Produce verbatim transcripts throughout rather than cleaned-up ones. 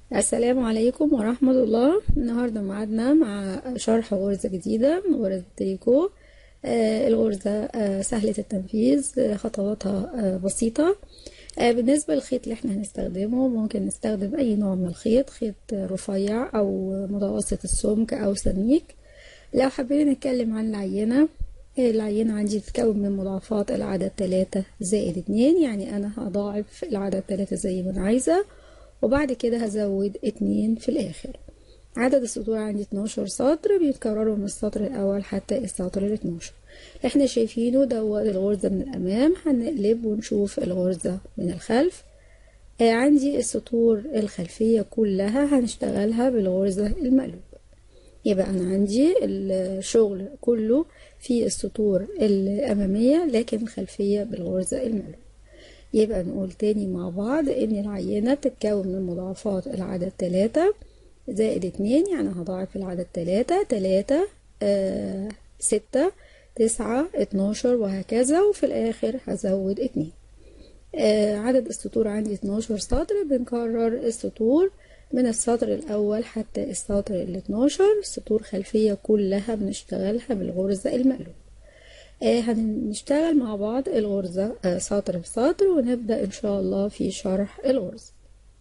السلام عليكم ورحمة الله. النهاردة معادنا مع شرح غرزة جديدة من غرز التريكو. آه الغرزة آه سهلة التنفيذ، آه خطواتها آه بسيطة. آه بالنسبة للخيط اللي احنا هنستخدمه، ممكن نستخدم أي نوع من الخيط، خيط رفيع أو متوسط السمك أو سميك. لو حابين نتكلم عن العينة، العينة عندي بتتكون من مضاعفات العدد تلاتة زائد اتنين، يعني أنا هضاعف العدد تلاتة زي ما أنا عايزة، وبعد كده هزود اتنين في الآخر. عدد السطور عندي اتناشر سطر، بيتكرروا من السطر الأول حتى السطر ال اتناشر. احنا شايفينه دوت الغرزة من الأمام، هنقلب ونشوف الغرزة من الخلف. آه عندي السطور الخلفية كلها هنشتغلها بالغرزة المقلوبة. يبقى أنا عندي الشغل كله في السطور الأمامية، لكن الخلفية بالغرزة المقلوبة. يبقى نقول تاني مع بعض ان العينة بتتكون من مضاعفات العدد تلاتة زائد اتنين، يعني هضاعف العدد تلاتة تلاتة آه ستة تسعة اتناشر وهكذا، وفي الاخر هزود اتنين. آه عدد السطور عندي اتناشر سطر، بنكرر السطور من السطر الاول حتى السطر ال اتناشر. سطور خلفية كلها بنشتغلها بالغرزة المقلوبة. آه هنشتغل مع بعض الغرزة آه سطر بسطر، ونبدأ إن شاء الله في شرح الغرزة.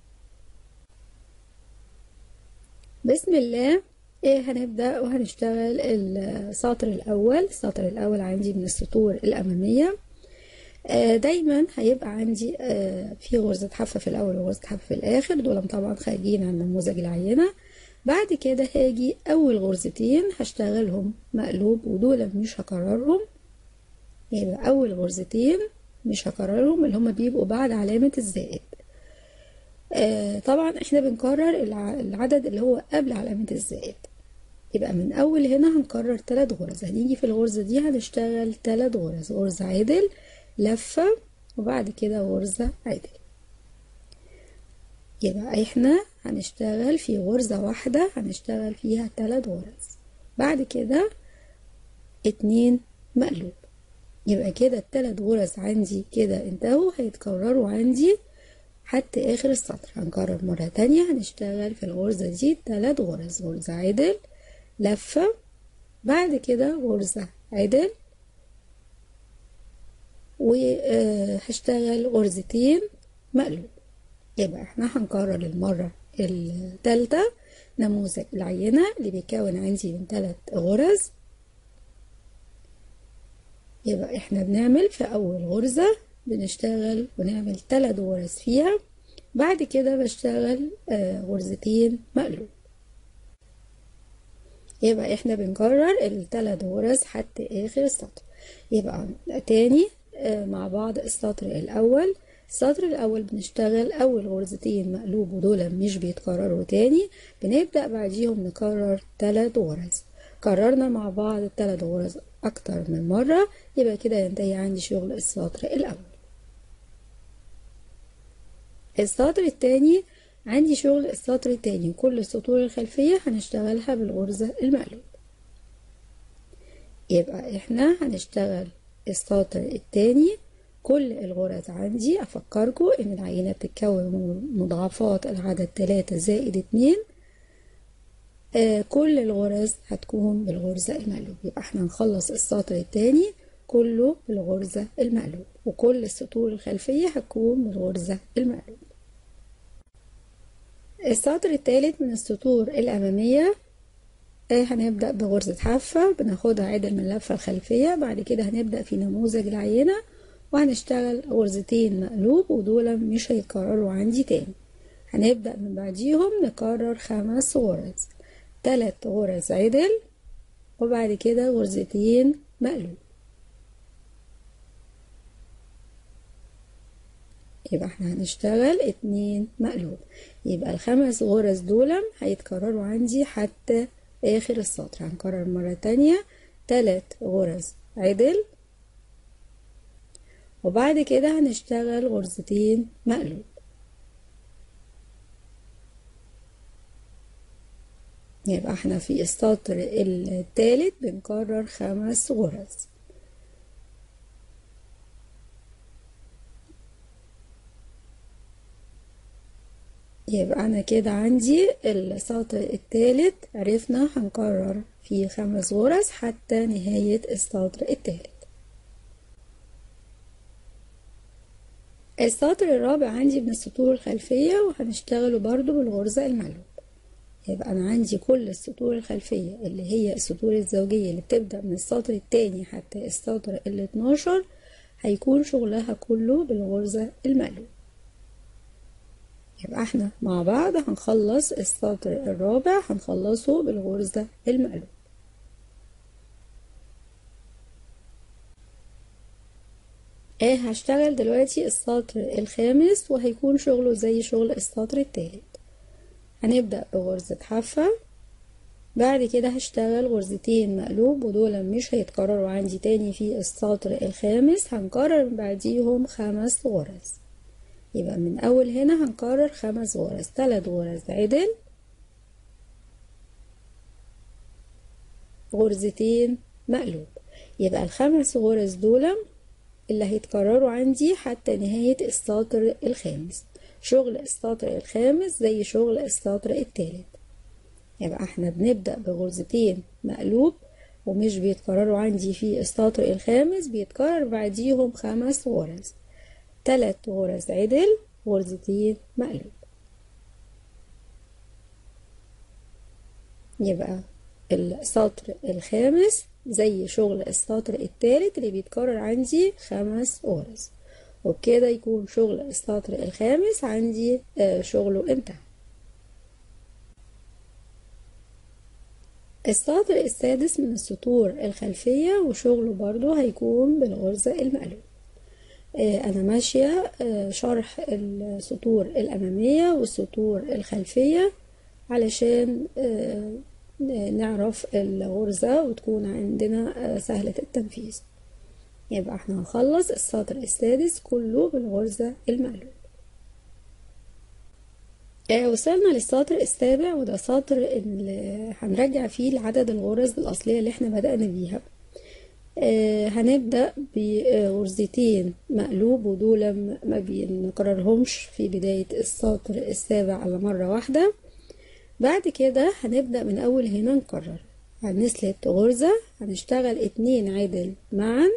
بسم الله. آه هنبدأ وهنشتغل السطر الأول. السطر الأول عندي من السطور الأمامية. آه دايما هيبقى عندي آه في غرزة حافة في الأول وغرزة حافة في الآخر، دول طبعا خارجين عن نموذج العينة. بعد كده هاجي أول غرزتين هشتغلهم مقلوب، ودول مش هكررهم. يبقى أول غرزتين مش هكررهم، اللي هما بيبقوا بعد علامة الزائد. آه طبعا احنا بنكرر العدد اللي هو قبل علامة الزائد. يبقى من أول هنا هنكرر تلات غرز. هنيجي في الغرزة دي هنشتغل تلات غرز: غرزة عدل، لفة، وبعد كده غرزة عدل. يبقى احنا هنشتغل في غرزة واحدة هنشتغل فيها تلات غرز، بعد كده اتنين مقلوب. يبقى كده التلات غرز عندي كده انتهوا، هيتكرروا عندي حتى اخر السطر. هنكرر مرة تانية، هنشتغل في الغرزة دي تلات غرز: غرزة عدل، لفة، بعد كده غرزة عدل، وهشتغل غرزتين مقلوب. يبقى احنا هنكرر المرة التالتة نموذج العينة اللي بيكون عندي من تلات غرز. يبقى احنا بنعمل في اول غرزة بنشتغل ونعمل تلات غرز فيها، بعد كده بشتغل آه غرزتين مقلوب. يبقى احنا بنكرر التلات غرز حتى اخر السطر. يبقى تاني آه مع بعض السطر الاول. السطر الاول بنشتغل اول غرزتين مقلوب، ودول مش بيتكرروا تاني، بنبدأ بعديهم نكرر تلات غرز. كررنا مع بعض التلات غرز اكتر من مرة، يبقى كده ينتهي عندي شغل السطر الاول. السطر التاني عندي شغل السطر التاني، كل السطور الخلفية هنشتغلها بالغرزة المقلوب. يبقى احنا هنشتغل السطر التاني كل الغرز عندي. افكركم ان العينة بتتكون من مضاعفات العدد تلاتة زائد اتنين. آه كل الغرز هتكون بالغرزة المقلوب. يبقى احنا هنخلص السطر التاني كله بالغرزة المقلوب، وكل السطور الخلفية هتكون بالغرزة المقلوب. السطر الثالث من السطور الأمامية آه هنبدأ بغرزة حافة، بناخدها عدل من اللفة الخلفية. بعد كده هنبدأ في نموذج العينة وهنشتغل غرزتين مقلوب، ودول مش هيتكرروا عندي تاني. هنبدأ من بعديهم نكرر خمس غرز: تلات غرز عدل، وبعد كده غرزتين مقلوب. يبقى احنا هنشتغل اتنين مقلوب. يبقى الخمس غرز دول هيتكرروا عندي حتى اخر السطر. هنكرر مرة تانية: تلات غرز عدل، وبعد كده هنشتغل غرزتين مقلوب. يبقى احنا في السطر الثالث بنكرر خمس غرز. يبقى أنا كده عندي السطر التالت عرفنا هنكرر فيه خمس غرز حتى نهاية السطر التالت. السطر الرابع عندي من السطور الخلفية وهنشتغله برضو بالغرزة المقلوب. يبقى أنا عندي كل السطور الخلفية اللي هي السطور الزوجية اللي بتبدأ من السطر التاني حتى السطر الاتناشر هيكون شغلها كله بالغرزة المقلوب. يبقى احنا مع بعض هنخلص السطر الرابع هنخلصه بالغرزة المقلوب. ايه هشتغل دلوقتي السطر الخامس وهيكون شغله زي شغل السطر التالت. هنبدأ بغرزة حافة، بعد كده هشتغل غرزتين مقلوب ودول مش هيتكرروا عندي تاني في السطر الخامس، هنكرر بعديهم خمس غرز. يبقى من اول هنا هنكرر خمس غرز، ثلاث غرز عدل، غرزتين مقلوب. يبقى الخمس غرز دول اللي هيتكرروا عندي حتى نهاية السطر الخامس. شغل السطر الخامس زي شغل السطر التالت. يبقى احنا بنبدأ بغرزتين مقلوب ومش بيتكرروا عندي في السطر الخامس، بيتكرر بعديهم خمس غرز، ثلاث غرز عدل، غرزتين مقلوب. يبقى السطر الخامس زي شغل السطر التالت اللي بيتكرر عندي خمس غرز، وبكده يكون شغل السطر الخامس عندي شغله انتهى. السطر السادس من السطور الخلفية وشغله برضو هيكون بالغرزة المقلوب. انا ماشية شرح السطور الامامية والسطور الخلفية علشان نعرف الغرزة وتكون عندنا سهلة التنفيذ. يبقى احنا هنخلص السطر السادس كله بالغرزة المقلوب. اه وصلنا للسطر السابع وده سطر اللي هنرجع فيه لعدد الغرز الأصلية اللي احنا بدأنا بيها. اه هنبدأ بغرزتين مقلوب ودول ما بنكررهمش في بداية السطر السابع على مرة واحدة. بعد كده هنبدأ من أول هنا نكرر، هنسلت غرزة، هنشتغل اتنين عدل معا،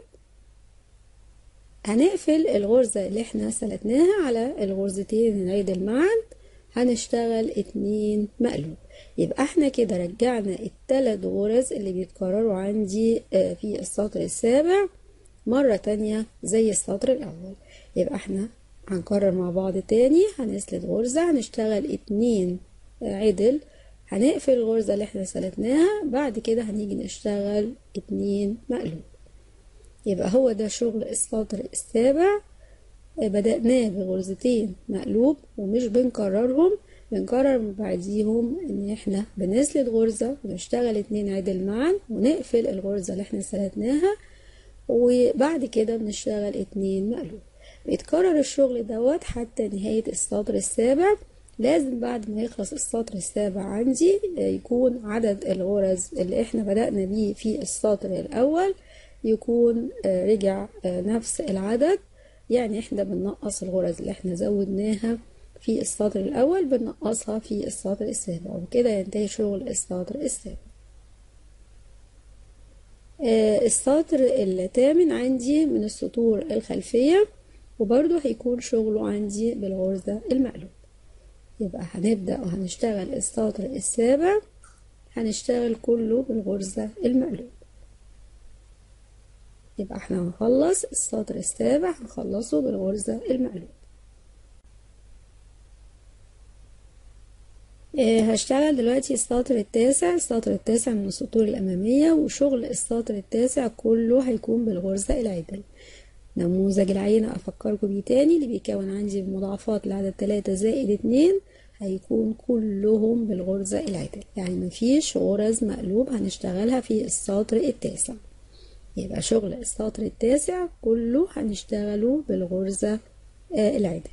هنقفل الغرزة اللي احنا سلتناها على الغرزتين العدل معا، هنشتغل اتنين مقلوب. يبقى احنا كده رجعنا التلات غرز اللي بيتكرروا عندي في السطر السابع مرة تانية زي السطر الأول. يبقى احنا هنكرر مع بعض تاني، هنسلت غرزة، هنشتغل اتنين عدل، هنقفل الغرزة اللي احنا سلتناها، بعد كده هنيجي نشتغل اتنين مقلوب. يبقى هو ده شغل السطر السابع. بدأناه بغرزتين مقلوب ومش بنكررهم، بنكرر بعديهم ان احنا بنسلت غرزة ونشتغل اتنين عدل معا ونقفل الغرزة اللي احنا سلتناها، وبعد كده بنشتغل اتنين مقلوب. بيتكرر الشغل دوت حتى نهاية السطر السابع. لازم بعد ما يخلص السطر السابع عندي يكون عدد الغرز اللي احنا بدأنا بيه في السطر الأول يكون رجع نفس العدد. يعني احنا بننقص الغرز اللي احنا زودناها في السطر الأول بننقصها في السطر السابع، وبكده ينتهي شغل السطر السابع. السطر الثامن عندي من السطور الخلفية وبرضو هيكون شغله عندي بالغرزة المقلوب. يبقى هنبدأ وهنشتغل السطر السابع هنشتغل كله بالغرزة المقلوب. يبقى احنا هنخلص السطر السابع هنخلصه بالغرزة المقلوب. اه هشتغل دلوقتي السطر التاسع. السطر التاسع من السطور الأمامية وشغل السطر التاسع كله هيكون بالغرزة العدل. نموذج العينة أفكركم بيه تاني اللي بيكون عندي بمضاعفات لعدد تلاتة زائد اتنين هيكون كلهم بالغرزة العدل، يعني مفيش غرز مقلوب هنشتغلها في السطر التاسع. يبقى شغل السطر التاسع كله هنشتغله بالغرزة آه العدل.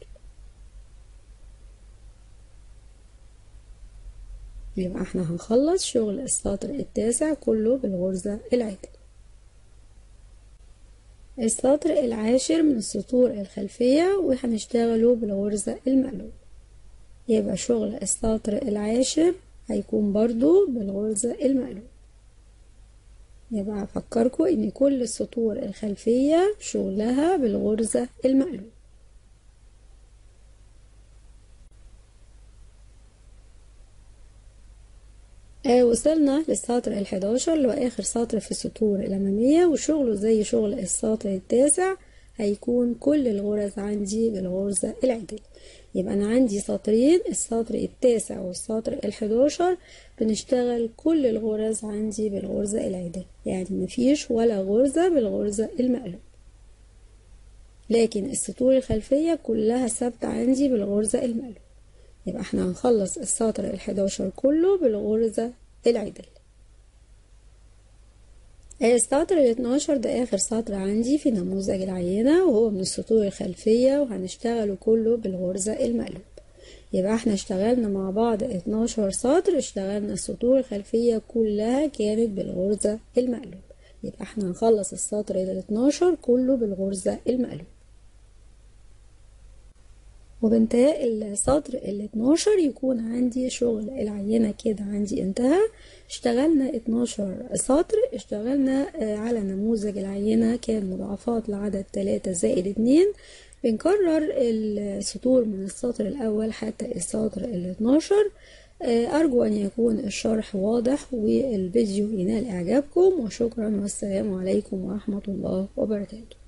يبقى احنا هنخلص شغل السطر التاسع كله بالغرزة العدل. السطر العاشر من السطور الخلفية وهنشتغله بالغرزة المقلوب. يبقى شغل السطر العاشر هيكون برضو بالغرزة المقلوبة. يبقى أفكركم إن كل السطور الخلفية شغلها بالغرزة المقلوبة. آه وصلنا للسطر الحداشر اللي هو آخر سطر في السطور الأمامية، وشغله زي شغل السطر التاسع هيكون كل الغرز عندي بالغرزة العدل. يبقى أنا عندي سطرين، السطر التاسع والسطر الحداشر بنشتغل كل الغرز عندي بالغرزة العدل، يعني مفيش ولا غرزة بالغرزة المقلوب، لكن السطور الخلفية كلها ثابتة عندي بالغرزة المقلوب. يبقى احنا هنخلص السطر الحداشر كله بالغرزة العدل. السطر الاتناشر ده آخر سطر عندي في نموذج العينة، وهو من السطور الخلفية، وهنشتغله كله بالغرزة المقلوب. يبقى احنا اشتغلنا مع بعض اتناشر سطر، اشتغلنا السطور الخلفية كلها كانت بالغرزة المقلوب. يبقى احنا هنخلص السطر الاتناشر كله بالغرزة المقلوب. وبانتهاء السطر الاتناشر يكون عندي شغل العينة كده عندي انتهى. اشتغلنا اتناشر سطر، اشتغلنا على نموذج العينة كان مضاعفات لعدد تلاتة زائد اتنين. بنكرر السطور من السطر الأول حتى السطر الاتناشر. أرجو أن يكون الشرح واضح والفيديو ينال إعجابكم، وشكرا والسلام عليكم ورحمة الله وبركاته.